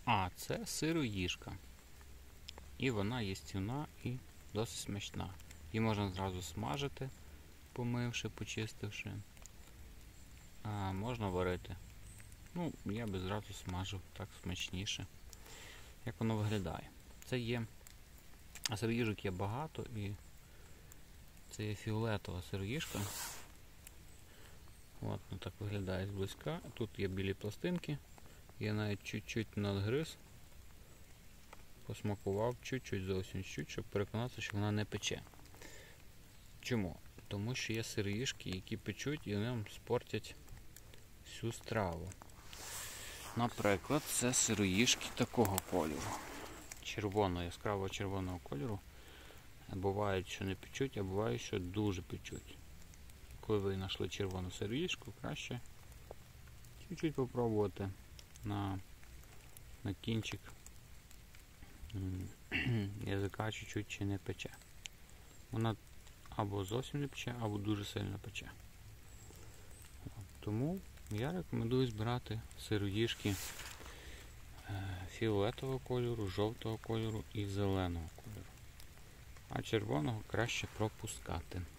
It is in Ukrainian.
А це сироїжка. І вона їстівна і досить смачна. Її можна зразу смажити, помивши, почистивши. А можна варити. Ну, я би зразу смажив, так смачніше. Як воно виглядає? Це є... А сироїжок є багато, і це є фіолетова сироїжка. От, ну так виглядає зблизька. Тут є білі пластинки. Я навіть чуть-чуть надгриз. Посмакував чуть-чуть, зовсім чуть-чуть, щоб переконатися, що вона не пече. Чому? Тому що є сироїжки, які печуть і вони спортять всю страву. Наприклад, це сироїжки такого кольору. Червоного, яскраво червоного кольору. Бувають, що не печуть, а бувають, що дуже печуть. Коли ви знайшли червону сироїжку, краще чуть-чуть попробувати на кінчик язика чуть-чуть чи не пече. Вона або зовсім не пече, або дуже сильно пече. Тому я рекомендую збирати сироїжки фіолетового кольору, жовтого кольору і зеленого кольору. А червоного краще пропускати.